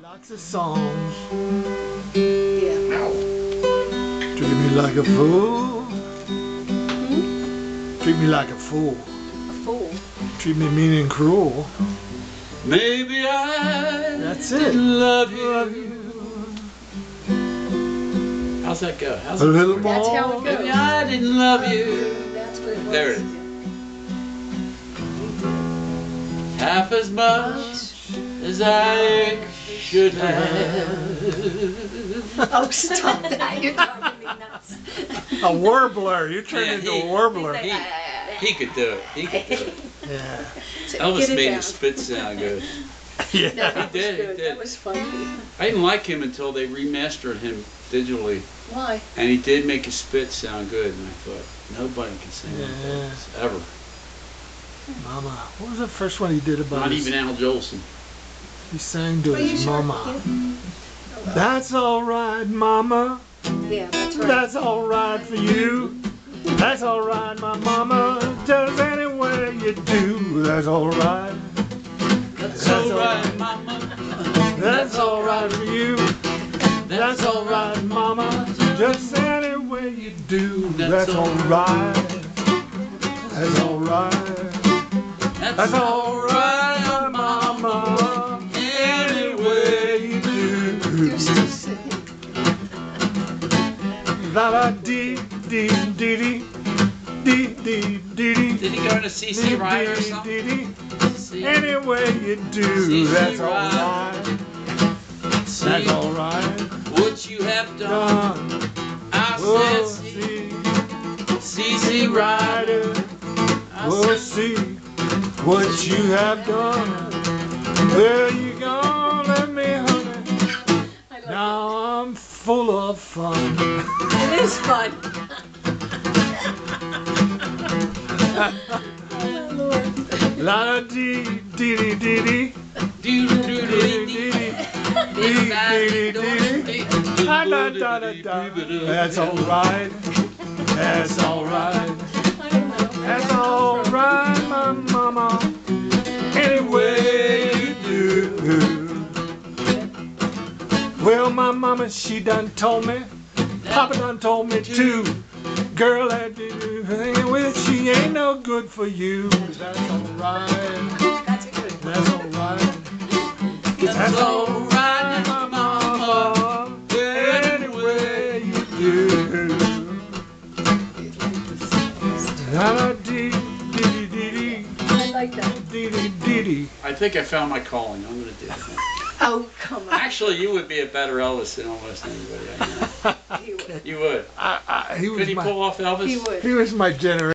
Lots of songs. Yeah. Ow. Treat me like a fool. Treat me like a fool. A fool. Treat me mean and cruel. Maybe That's didn't love you. Love you. How's that go? How's A it little go? That's more. how it goes. Maybe I didn't love you. That's what it was. There it is. Half as much as I should have. Oh, stop that. You're driving me nuts. A warbler. You turned Yeah, into he- a warbler. He could do it. He could do it. Yeah. So Elvis get it made down. his spit sound good. Yeah. That was He did, he good. did. That was funny. I didn't like him until they remastered him digitally. Why? And he did make his spit sound good. And I thought, nobody can sing like Yeah. Elvis, ever. Mama. What was the first one he did about Not his... even Al Jolson. He sang to Are you his sure? mama. Yeah. That's alright, mama. Yeah, that's right. That's alright for you. That's alright, my mama. Just any way you do. That's alright. That's That's alright, mama. That's alright for you. That's alright, mama. Just any way you do. That's alright. That's alright. That's alright, mama. Any way you do. You're still singing. La la dee dee dee dee dee dee dee. Did he go into CC Rider or something? Any way you do, CC that's Rider. alright. See That's alright. what you have done. Done. I We'll said, see, CC Rider. we'll see what you have done. Where you gonna let me, honey? I like Now I'm full of fun. it. It is fun. Oh, Lord. La da dee dee dee dee dee. Do do do do do. That's alright. That's alright. I don't know. That's alright, my mama. Any way you do. Well, my mama, she done told me. Papa done told me too. Girl, that with she ain't no good for you. That's alright. That's a good one. That's alright. That's alright, my mama. Any way you do. La la dee dee dee dee. I like that. Dee dee dee dee. I think I found my calling. I'm going to do that. Oh, come on. Actually, you would be a better Elvis than almost anybody I know. He would. You would. He Could was he my pull off Elvis? He would. he was my generation.